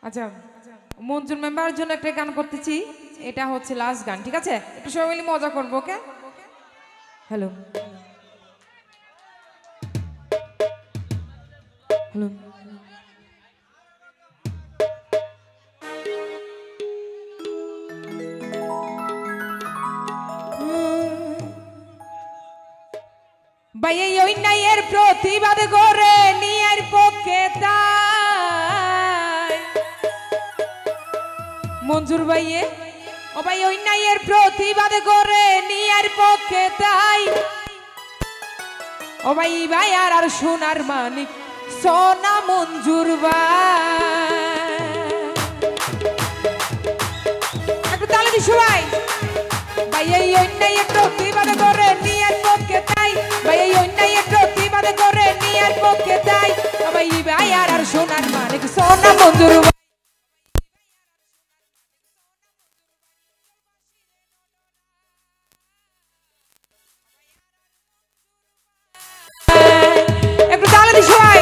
আচ্ছা মঞ্জুর মেম্বারের জন্য একটা গান করতেছি, এটা হচ্ছে লাস্ট গান, ঠিক আছে? একটু সবাই মিলে মজা করবো, ওকে? হ্যালো হ্যালো ভাইয়া ওই নাইয়ের প্রতিবাদ করে নিয়ার পক্ষে তাই মঞ্জুর ভাইয়ে ও ভাই ওই নাইয়ের প্রতিবাদ করে নিয়ার পক্ষে তাই ও ভাই ভাই আর সোনার মানিক সোনা মঞ্জুর ভাই একটু তালে দি সবাই ভাই এই অন্যায়ের প্রতিবাদ করে নিয়ার পক্ষে তাই ভাই এই অন্যায়ের প্রতিবাদ করে নিয়ার পক্ষে তাই ভাই ভাই আর সোনার মানিক সোনা মঞ্জুর ভাই একটু তালে দি সবাই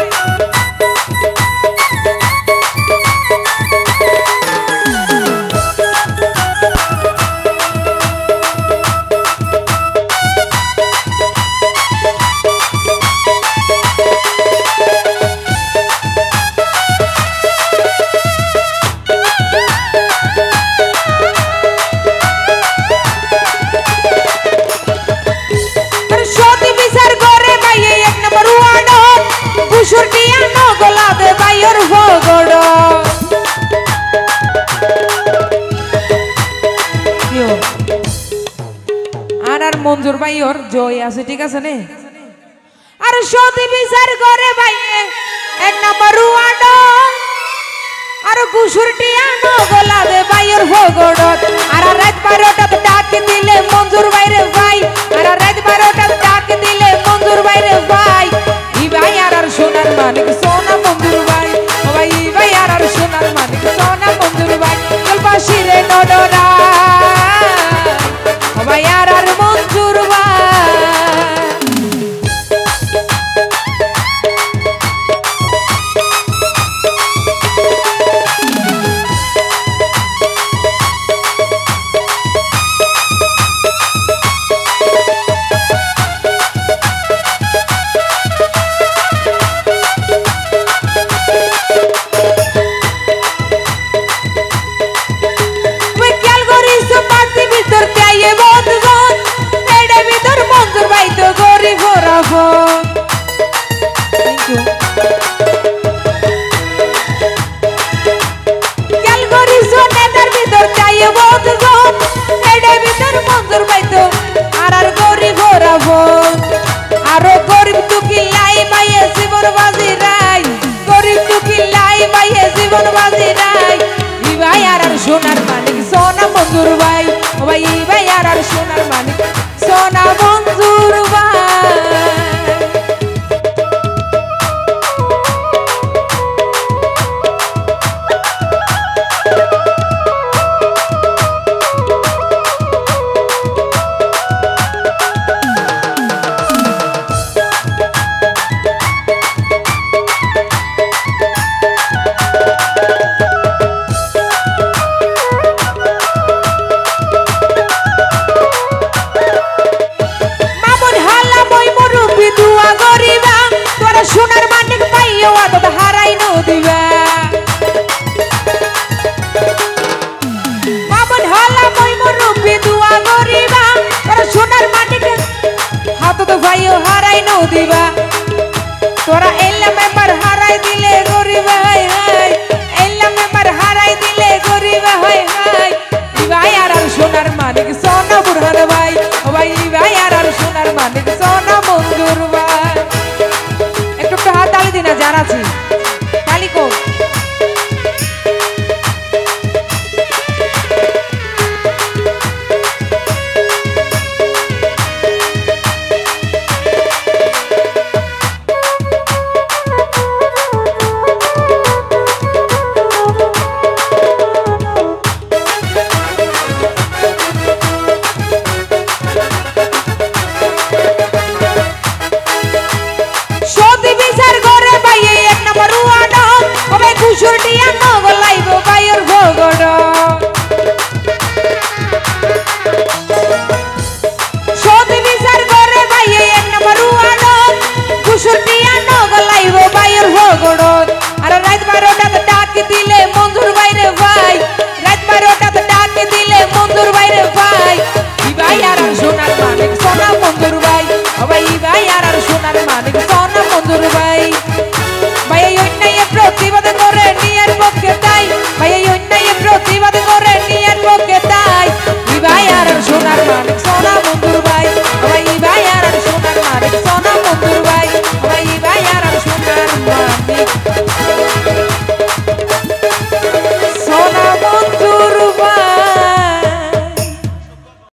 মঞ্জুর ভাই ওর জয় আছে, ঠিক আছে নে? আর সতী বিচার করে ভাই এক নাম্বার ওয়ার্ড আর কুসুরটি আনো গলা দে ভাই ওর ভগড়ত আর রাত 12টাতে ডাক দিলে মঞ্জুর ভাই রে ভাই আর রাত 12টাতে ডাক দিলে মঞ্জুর ভাই রে ভাই ই ভাই আর সোনার মানিক সোনা মঞ্জুর ভাই ও ভাই ই ভাই আর সোনার মানিক সোনা মঞ্জুর ভাই কলপাশি রে নডরা ও ভাই আর মঞ্জুর ভাই আরো গরিব দুঃখী লাই মাইয়ে জীবন বাজি রাই গরিব দুঃখী লাই মাইয়ে জীবন বাজি রাই ই ভাই আর সোনার মানিক সোনা মঞ্জুর ভাই ও ভাই ই ভাই আর সোনার মানিক সোনা মঞ্জুর ভাই গলাইব বাইর ভগড় সতি বিচার করে ভাইয়ে এক নম্বর ওয়ার্ড কুসুরটিয়া নগলাইব বাইর ভগড় আর রাত 12টাতে ডাক দিলে মঞ্জুর বাইরে ভাই রাত 12টাতে ডাক দিলে মঞ্জুর বাইরে ভাই ই ভাই আর সোনার মানিক সোনা মঞ্জুর ভাই ও ভাই ই ভাই আর সোনার মানিক